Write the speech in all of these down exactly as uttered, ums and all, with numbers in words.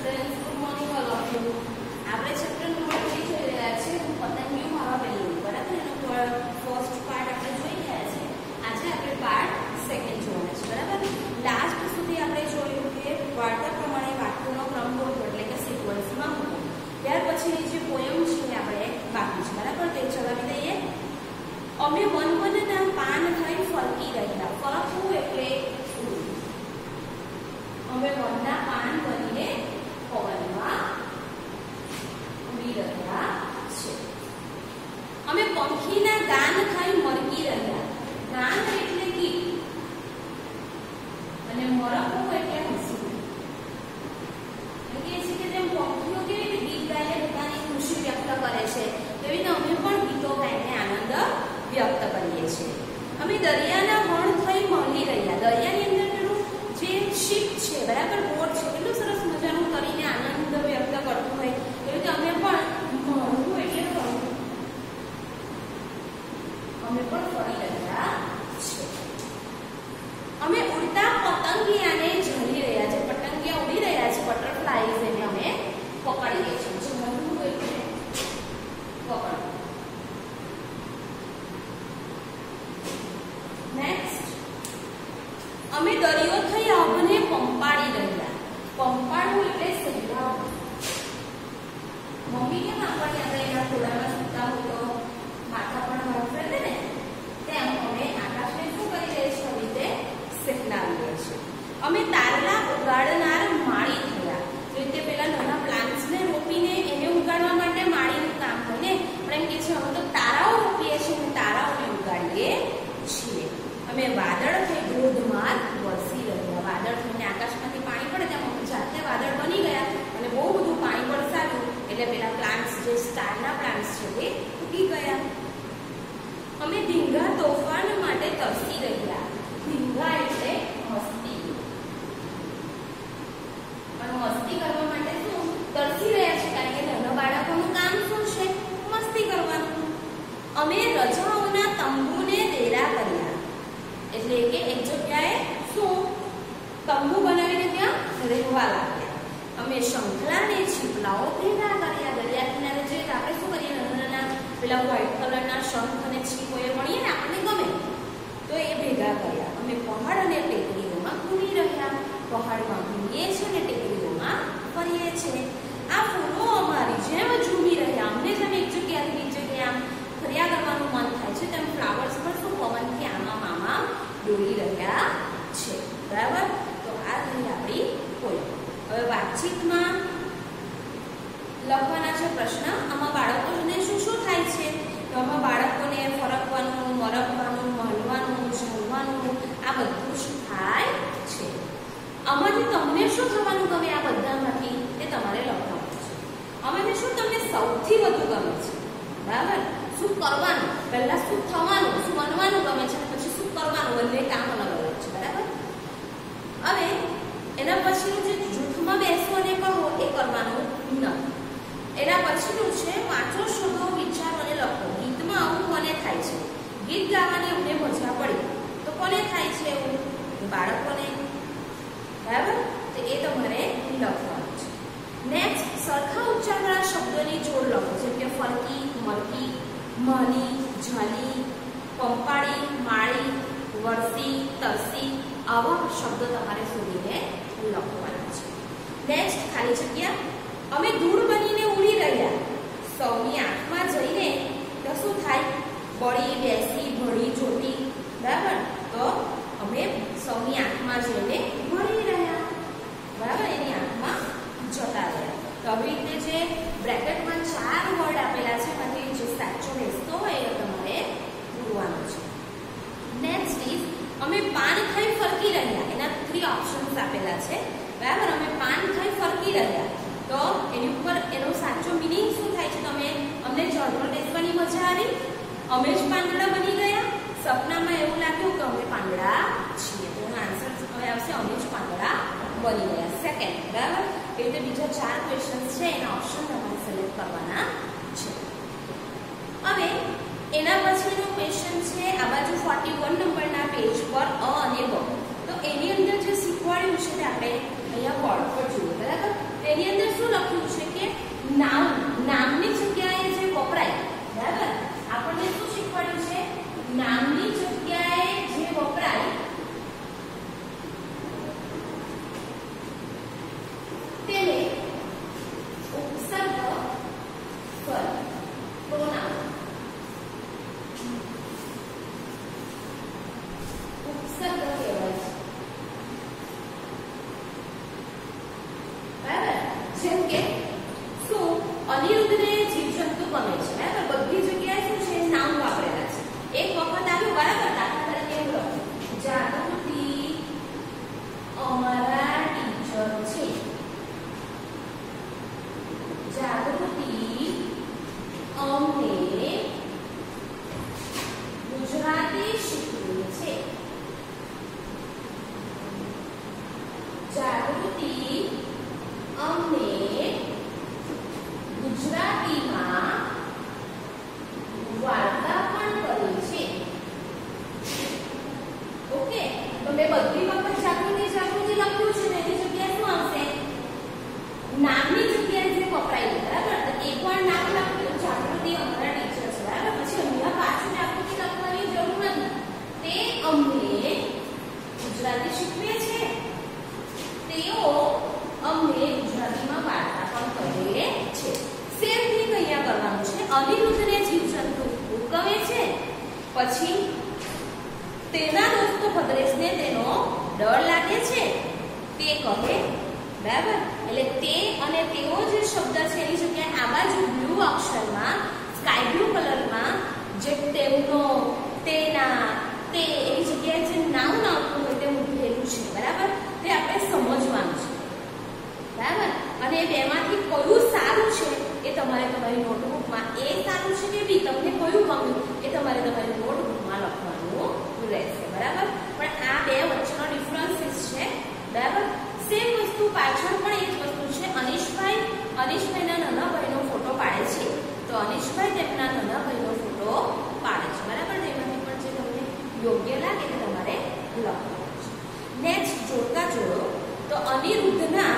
Friends, good morning all of you. આપણે chapter number ત્રણ જોઈ રહ્યા છે પતંગિયું માવા પહેલું બરાબર એનો ફર્સ્ટ પાર્ટ આપણે જોઈ રહ્યા છે. આજે આપણે પાર્ટ સેકન્ડ જોવાનો છે બરાબર. લાસ્ટ સુધી આપણે જોયું કે વાર્તા પ્રમાણે વાક્યોનો ક્રમ ગોઠવો એટલે કે સિક્વન્સમાં મૂકો. ત્યાર પછીની જે પોયમ છે આપણે બાકી છે બરાબર તે ચલાવી દઈએ. અમે વનવનના પાન થઈ ફરકી રહ્યા. ફરકવું એટલે અમે વનના પાન બનીને પવનમાં ઉડી રહ્યા છે. અમે પંખીના ગાન થઈ મરકી રહ્યા. ગાન એટલે ગીત અને મરકવું એટલે હસવું. એટલે કે છે કે જેમ પંખીઓ કેવી રીતે ગીત ગાઈને પોતાની ખુશી વ્યક્ત કરે છે તેવી રીતે અમે પણ ગીતો ગાઈને આનંદ વ્યક્ત કરીએ છીએ. અમે દરિયાના વણ થઈ મળી રહ્યા. દરિયાની અંદર પેલું જે શિપ છે બરાબર બોટ છે કેટલું સરસ મજાનું કરીને આનંદ વ્યક્ત કરતું હોય એવી રીતે અમે પણ મળવું એટલે ફરવું અમે પણ ફરી રહ્યા છે. અમે ઉડતા પતંગિયાને ઝરી રહ્યા છે. પતંગિયા ઉડી રહ્યા છે બટરફ્લાઈઝ એને અમે પકડીએ છીએ. ઝરવું એટલે પકડ. નેક્સ્ટ અમે દરિયો થઈ આભને પંપાડી રહ્યા. પંપાડવું એટલે સહેલાવવું. મમ્મી કેમ આપણને આપણે એના ખોળામાં સૂતા હોય તો માથા પણ વાપરે ને તેમ અમે આકાશને શું કરી રહ્યા છીએ આવી રીતે સહેલાવી રહ્યા છીએ. અમે તારલા ઉગાડનાર માળી થયા. જે રીતે પેલા નાના પ્લાન્ટ્સને રોપીને એને ઉગાડવા માટે માળીનું કામ હોય ને પણ એમ કે છે અમે તો તારાઓ રોપીએ છીએ અને તારાઓને ઉગાડીએ છીએ. અમે વાદળ થઈ ધોધમાર વરસી રહ્યા. વાદળ થઈને આકાશમાંથી પાણી પડે તેમ અમે જાતે વાદળ બની ગયા અને બહુ બધું પાણી વરસાવ્યું એટલે પેલા પ્લાન્ટ્સ જે સ્ટારના પ્લાન્ટ્સ છે તે ઉગી ગયા. અમે ધીંગા તોફાન માટે તરસી રહ્યા. ધીંગા એટલે મસ્તી. અને મસ્તી કરવા માટે શું તરસી રહ્યા છે કારણ કે નાના બાળકોનું કામ શું છે મસ્તી કરવાનું. અમે રજાઓના તંબુને ડેરા કર્યા એટલે કે એક જગ્યાએ શું તંબુ બનાવીને ત્યાં રહેવા લાગ્યા. અમે શંખલાને છીપલાઓ ભેગા કર્યા. દરિયા કિનારે જઈએ તો આપણે શું કરીએ નાના નાના પેલા વ્હાઈટ કલરના શંખ અને છીપો એ મળીએ ને આપણને ગમે તો એ ભેગા કર્યા. અમે પહાડ અને ટેકરીઓમાં ઘૂમી રહ્યા. પહાડમાં ઘૂમીએ છીએ અને ટેકરીઓમાં ફરીએ છીએ. આ ફૂલો અમારી જેમ ઝૂમી રહ્યા. અમને જેમ એક જગ્યાથી બીજી જગ્યાએ આમ ફર્યા કરવાનું મન થાય છે તેમ ફ્લાવર્સ પણ શું પવનથી આમાં મામા દોડી રહ્યા છે બરાબર. તો આ થઈ આપણી પોયમ. હવે વાતચીતમાં લખવાના છે પ્રશ્ન. આમાં બાળકોને શું શું થાય છે તો આમાં બાળકોને ફરકવાનું મરકવાનું મહલવાનું ઝરવાનું આ બધું શું થાય છે. આમાંથી તમને શું થવાનું ગમે આ બધામાંથી એ તમારે લખવાનું છે. આમાંથી શું તમને સૌથી વધુ ગમે છે બરાબર. શું કરવાનું પહેલા શું થવાનું શું બનવાનું ગમે છે પછી શું કરવાનું બંને કામ અલગ અલગ છે બરાબર. હવે એના પછીનું જે જૂથમાં બેસો અને કહો એ કરવાનું નથી. એના પછીનું છે વાંચો શોધો વિચારો અને લખો. ગીતમાં આવું કોને થાય છે. ગીત ગાવાની અમને મજા પડી તો કોને થાય છે એવું બાળકોને બરાબર. તો એ તમારે લખવાનું છે. નેક્સ્ટ સરખા ઉચ્ચારવાળા શબ્દોની જોડ લખો જેમ કે ફરકી મરકી મહલી ઝાલી પંપાળી માળી વરસી તરસી આવા શબ્દો તમારે શોધીને લખવાના છે. નેક્સ્ટ ખાલી જગ્યા. અમે ધૂળ બનીને ઉડી રહ્યા. સૌની આંખમાં જઈને તો શું થાય બળી બેસી ભળી જોતી બરાબર. તો અમે સૌની આંખમાં જઈને ભળી રહ્યા બરાબર. એની આંખમાં જતા રહ્યા. તો આવી રીતે જે બ્રેકેટમાં ચાર વર્ડ આપેલા છે એમાંથી જે સાચો બેસતો હોય એ તમારે પૂરવાનો છે. નેક્સ્ટ ઇઝ અમે પાન થઈ ફરકી રહ્યા. એના થ્રી ઓપ્શન્સ આપેલા છે બરાબર. અમે પાન થઈ ફરકી રહ્યા તો એની ઉપર એનો સાચો મિનિંગ શું થાય છે. તમે અમને ઝાડ પર બેસવાની મજા આવી. અમે જ પાંદડા બની ગયા. સપનામાં એવું લાગ્યું કે અમે પાંદડા છીએ તો એનો આન્સર હવે આવશે અમે જ પાંદડા બની ગયા. સેકન્ડ બરાબર. એ રીતે બીજા ચાર ક્વેશ્ચન્સ છે એના ઓપ્શન તમારે સિલેક્ટ કરવાના છે. હવે એના પછીનો ક્વેશ્ચન છે આ બાજુ ફોર્ટી વન નંબરના પેજ પર અ અને બ. તો એની અંદર જે શીખવાડ્યું છે તે આપણે અહીંયા બોર્ડ પર જોઈએ બરાબર. તે એની અંદર શું લખ્યું છે કે નામ, નામની જગ્યાએ જે વપરાય, બરાબર, આપણને શું શીખવાડ્યું છે? નામની જગ્યાએ જે વપરાય તેને ઉપસર્ગ સ્વર, પ્રોનાઉન, ઉપસર્ગ કહેવાય છે, બરાબર. જેમ કે શું અનિરુદ્ધને જીવજંતુ ગમે છે, બરાબર, બધી જગ્યાએ શું છે? નામ વાપરેલા છે. એક વખત આવ્યું, બરાબર, દાખલા તરીકે એવું લખ્યું, જાગૃતિ અમારા ટીચર છે, જાગૃતિ અમને ગુજરાતી શીખવે છે, જાગૃતિ અમને ગુજરાતીમાં વાર્તા પણ કરે છે. ઓકે, તો મેં બધી વખત જાગૃતિ જાગૃતિ લખ્યું છે ને એની જગ્યાએ શું આવશે? નામની જગ્યાએ જે વપરાય, બરાબર. તો એકવાર નામ લખ્યું, જાગૃતિ અમારા ટીચર છે, બરાબર. પછી અહીંયા પાછું જાગૃતિ લખવાની જરૂર નથી. તે અમને ગુજરાતી શીખવે છે, તેઓ અમને ગુજરાતીમાં વાર્તા પણ કરે છે. સેમ થિંગ અહીંયા કરવાનું છે. અનિરુદ્ધને જીવજંતુ ગમે છે, પછી તેના દોસ્તો ભદ્રેશને તેનો ડર લાગે છે, તે કહે, બરાબર. એટલે તે અને તેઓ જે શબ્દ છે એની જગ્યાએ આ બાજુ બ્લુ અક્ષરમાં, સ્કાય બ્લુ કલરમાં જે તેમનો, તેના, તે એની જગ્યાએ જે નાઉન આવતું હોય તે મૂકેલું છે, બરાબર. તે આપણે સમજવાનું છે, બરાબર. અને બેમાંથી કયું સારું છે એ તમારે તમારી નોટબુકમાં, એ સારું છે કે બી, તમને કયું ગમ્યું એ તમારે તમારી નોટબુકમાં લખવાનું રહેશે, બરાબર. પણ આ બે વચ્ચેનો ડિફરન્સીસ છે, બરાબર. સેમ વસ્તુ પાછળ પણ એ જ વસ્તુ છે. અનિશભાઈ અનિશભાઈના નાના ભાઈનો ફોટો પાડે છે, તો અનિશભાઈ તેમના નાના ભાઈનો ફોટો પાડે છે, બરાબર. તેમાંથી પણ જે તમને યોગ્ય લાગે તે તમારે લખવાનું છે. નેક્સ્ટ જોડકા જોડો. તો અનિરુદ્ધના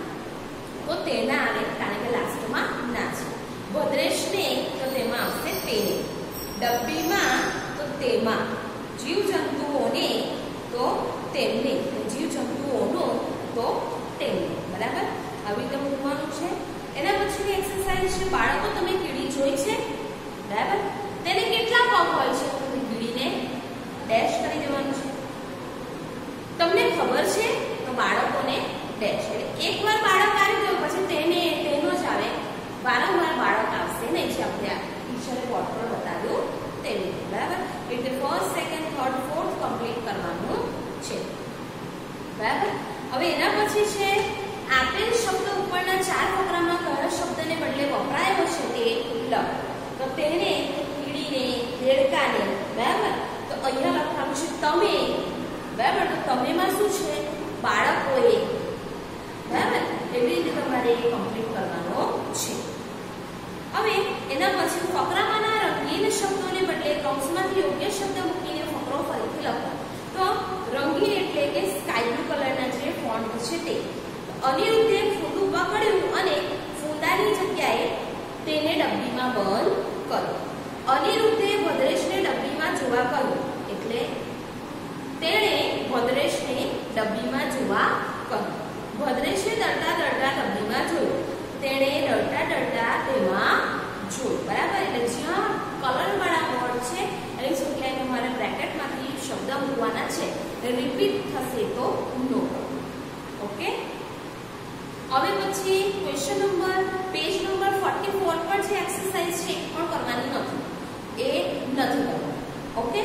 તો તેના આવે, કારણ કે લાસ્ટમાં ના છે. ભદ્રેશને તો તેમાં આવશે તેને. ડબ્બીમાં તો તેમાં. જીવજંતુઓને તો તેમને. જીવજંતુઓનો તો તેમને, બરાબર. આવી રીતે મૂકવાનું છે. એના પછીની એક્સરસાઇઝ છે, બાળકો તમે કીડી જોઈ છે, બરાબર. તેને કેટલા પગ હોય છે? તો કીડીને ડેશ કરી દેવાનું છે. તમને ખબર છે તો બાળકોને ડેશ. એટલે એકવાર બાળક આવી ગયું પછી તેને તેનો જ આવે, વારંવાર બાળક આવશે નહીં, જે આપણે ટીચરે બોર્ડ પર બતાવ્યું તેવી, બરાબર. એટલે first, second, third, fourth complete કરવાનું છે, બરાબર. હવે એના પછી છે આપેલ શબ્દ ઉપરના ચાર ફકરામાં કયા શબ્દને બદલે વપરાયો છે તે લખ. તો તેને, કીડીને, દેડકાને, બરાબર. તો અહીંયા લખવાનું છે તમે, બરાબર. તો તમેમાં શું છે? બાળકોએ, બરાબર. એવી રીતે તમારે કમ્પ્લીટ કરવાનો છે. હવે એના પછી ફકરામાંના રંગીન શબ્દોને બદલે કૌંસમાંથી યોગ્ય શબ્દ મૂકીને ફકરો ફરીથી લખો. તો રંગીન એટલે કે સ્કાય બ્લુ કલરના જે ફોન્ટ છે તે. અનિરુદ્ધે ફૂંદું પકડ્યું અને ફૂંદાની જગ્યાએ તેને ડબ્બીમાં બંધ કર્યો. અનિરુદ્ધે ભદ્રેશને ડબ્બીમાં જોવા કહ્યું, એટલે તેણે ભદ્રેશને ડબ્બીમાં જોવા કહ્યું. ભદ્રેશે દરતા દરતા ડબ્બીમાં જોયું, તેણે ડરતા ડરતા તેમાં જોયું, બરાબર. એટલે જ્યાં કલર વાળા વર્ડ છે એની જગ્યાએ તમારે બ્રેકેટમાંથી શબ્દ મૂકવાના છે. રિપીટ થશે તો નો. ઓકે. હવે પછી question number page number forty four પર જે એક્સરસાઇઝ છે એ પણ કરવાની નથી, એ નથી કરવાની. ઓકે.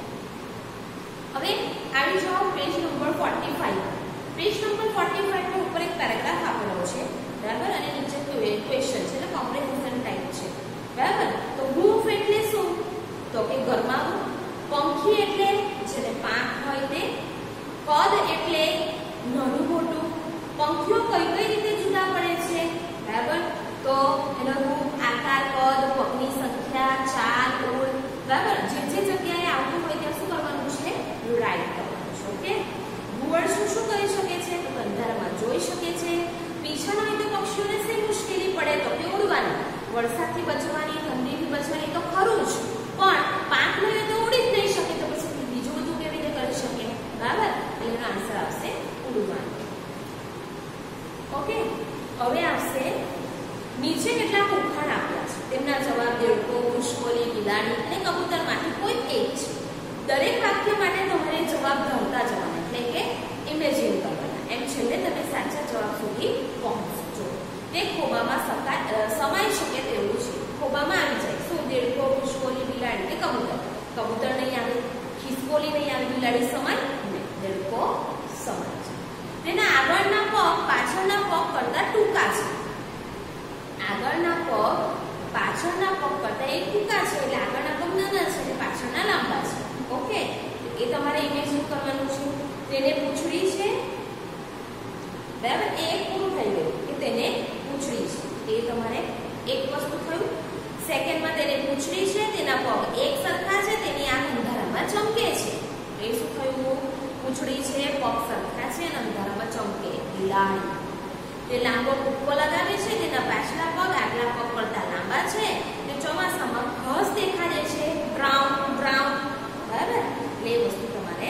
હવે આવી જાઓ page number forty five. Page number forty five પર ઉપર એક પેરેગ્રાફ આપેલો છે, બરાબર. અને નીચે ક્વેશ્ચન છે, એટલે કોમ્પ્રિહેન્શન ટાઈપ છે, બરાબર. તો હૂફ એટલે શું? તો કે ગરમાવું. પંખી એટલે જેને પાંખ હોય તે. કદ એટલે નાનું મોટું. પંખીઓ કઈ કઈ રીતે જુદા પડે છે, બરાબર. તો એનો રૂપ, આકાર, કદ, પગની સંખ્યા, ચાલ, ઓળ, બરાબર. જે જે જગ્યાએ આવતું હોય ત્યાં શું કરવાનું છે? રાઈટ કરવાનું છે. ઓકે. ઘુવડ શું શું કરી શકે છે? તો અંધારામાં જોઈ શકે છે. પીછા હોય તો પક્ષી પક્ષીઓને શી મુશ્કેલી પડે તો કે ઉડવાની. વરસાદથી બચવાની, ઠંડીથી બચવાની તો ખરું જ, પણ પાક મળે તો ઉડી જ નહીં શકે, તો પછી બીજું બધું કેવી રીતે કરી શકે? બરાબર, એટલે એનો આન્સર આવશે ઉડવાનું. ઓકે, હવે આવશે નીચે કેટલાક ઉખાણ આપ્યા છે, તેમના જવાબ દેડકો, ખિસકોલી, બિલાડી અને કબૂતરમાંથી કોઈ એક છે. દરેક વાક્ય માટે તમારે જવાબ ધરતા જવાના, એટલે કે ઇમેજિન કરવાના. એમ છેલ્લે તમે સાચા જવાબ સુધી પહોંચજો. તે ખોબામાં સમાઈ શકે તેવું છે. ખોબામાં આવી જાય શું? દેડકો, ખિસકોલી, બિલાડી કે કબૂતર. કબૂતર નહીં આવે, ખિસકોલી નહીં આવે, બિલાડી સમાય નહીં, દેડકો સમાય છે. તેના આગળના પગ પાછળના પગ કરતા ટૂંકા છે. આગળના પગ પાછળના પગ કરતા એક ટૂંકા છે, એટલે આગળના પગ નાના છે અને પાછળના લાંબા છે. ઓકે, એ તમારે ઇમેજિન કરવાનું છે. તેને પૂંછડી છે, બરાબર, એ એક પૂરું થઈ ગયું કે તેને પૂંછડી છે, એ તમારે એક વસ્તુ થયું. સેકન્ડમાં તેને પૂંછડી છે, તેના પગ એક સરખા છે, તેની આંખ અંધારામાં ચમકે છે, એ શું થયું? પૂંછડી છે, પગ સરખા છે અને અંધારામાં ચમકે. બિલાડી. તે લાંબો ટૂંકો લગાવે છે, તેના પાછલા પગ આગલા પગ કરતા લાંબા છે, તે ચોમાસામાં ઘાસ દેખાડે છે, બ્રાઉન બ્રાઉન. બરાબર, એટલે એ વસ્તુ તમારે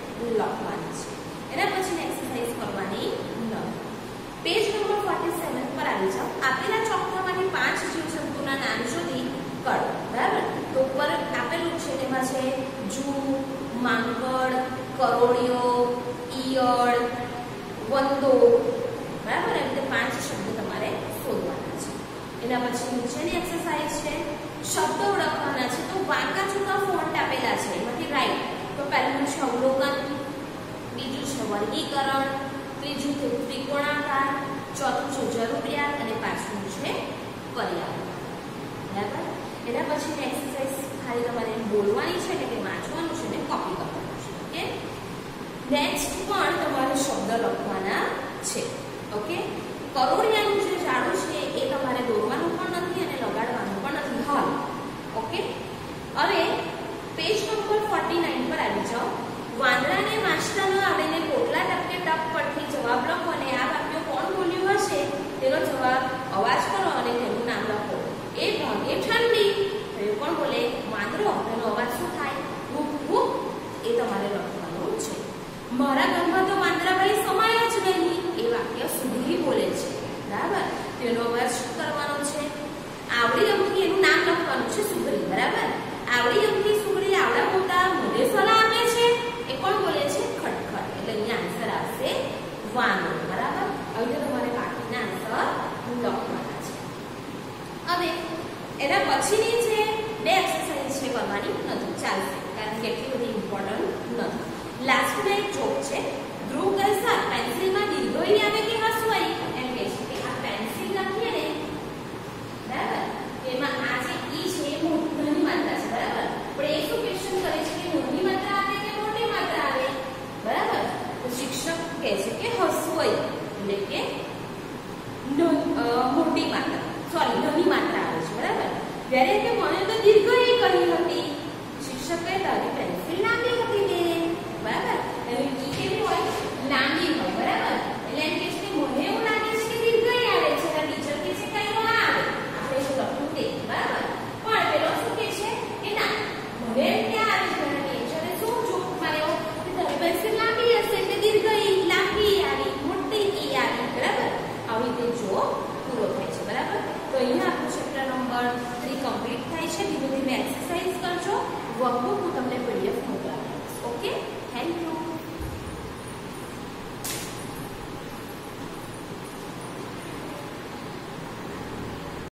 લખવાની છે. એના પછી એક્સરસાઇઝ કરવાની નથી. પેજ નંબર સૈંતાલીસ પર આવી જાઓ. આપેલા ચોકઠામાંથી પાંચ જીવજંતુના નામ શોધી કાઢો. બરાબર, તો ઉપર આપેલું છે, તેમાં છે જૂ, માંકડ, કરોળિયો, ઈયળ, વંદો. બરાબર, એમ રીતે પાંચ શબ્દો તમારે શોધવાના છે. એના પછી નીચેની એક્સરસાઇઝ છે, શબ્દો ઓળખવાના છે. તો વાંકા ચૂકા ફોન્ટ આપેલા છે, એમાંથી રાઈટ. તો પહેલું છે અવલોકન, બીજું છે વર્ગીકરણ, ત્રીજું છે ત્રિકોણાકાર, ચોથું છે જરૂરિયાત અને પાંચમું છે પર્યાવરણ. બરાબર, એના પછીની એક્સરસાઇઝ ખાલી તમારે બોલવાની છે, એટલે કે વાંચવાનું છે ને કોપી કરવાનું છે. ઓકે, નેક્સ્ટ પણ તમારે શબ્દ લખવાના છે. ઓકે, કરોળિયાનું જે ઝાડું છે એ તમારે દોરવાનું પણ નથી અને લગાડવાનું પણ નથી હાલ. ઓકે, હવે પેજ નંબર ફોર્ટી નાઇન પર આવી જાઓ. વાંદરાને વાંચતા ન આવડીને પોટલા ટપકે ટપ પરથી જવાબ લખો અને આ વાક્ય કોણ બોલ્યું હશે તેનો જવાબ અવાજ કરો અને તેનું નામ લખો. એ ભાગે ઠંડી, એ કોણ બોલે? વાંદરો. એનો અવાજ શું થાય? Hook hook. એ તમારે લખવાનું છે. મારા ઘરમાં તો વાંદરાભાઈ સમાય જ નહીં, એ વાક્ય સુધરી બોલે છે. બરાબર, તેનો અવાજ શું કરવાનો છે? આવડી અમથી એનું નામ લખવાનું છે, સુધરી. બરાબર, આવડી અમથી સુધરી આવડા મોટા મને સલાહ આપે છે, એ કોણ બોલે છે? ખટખટ. એટલે અહીંયા આન્સર આવશે વાંદરો. બરાબર, હવે તમારે બાકીના આન્સર લખવાના છે. હવે એના પછીની જે બે એક્સરસાઇઝ છે કરવાની નથી, ચાલશે, કારણ કે એટલી બધી ઇમ્પોર્ટન્ટ નથી. લાસ્ટમાં એક જોક છે. ધ્રુવ કહે સર પેન્સિલમાં દીર્ઘઈ આવે કે હસવાઈ? એમ કહે છે કે આ પેન્સિલ લખીએ ને, બરાબર, એમાં આ જે ઈ છે એ નાની માત્રા છે. બરાબર, પણ એ શું ક્વેશ્ચન કરે છે કે નાની માત્રા આવે કે મોટી માત્રા આવે? બરાબર, તો શિક્ષક કહે છે કે હસવાઈ, એટલે કે મોટી માત્રા, સોરી નાની માત્રા આવે છે. બરાબર, જ્યારે કે મને તો દીર્ઘઈ કહી હતી. શિક્ષક કહે તારી પેન્સિલ લાંબી હતી ને. બરાબર, હવે ઈ કેવી હોય? લાંબી હોય. બરાબર, એટલે એમ કે છે કે મને એવું લાગે છે કે દીર્ઘઈ આવે છે, તો ટીચર કહે છે કઈ ના આવે, આપણે શું લખવું તે. બરાબર, પણ પેલો શું કહે છે કે ના, મને એમ ક્યાં આવે છે? મને ટીચરે શું જોક માર્યો કે તારી પેન્સિલ લાંબી હશે એટલે દીર્ઘઈ લાંબી આવી, મોટી ઈ આવી. બરાબર, આવી રીતે જોક પૂરો થાય છે. બરાબર, તો અહીંયા આપણું ચેપ્ટર નંબર ત્રણ કમ્પ્લીટ થાય છે. ધીમે ધીમે એક્સરસાઇઝ કરજો.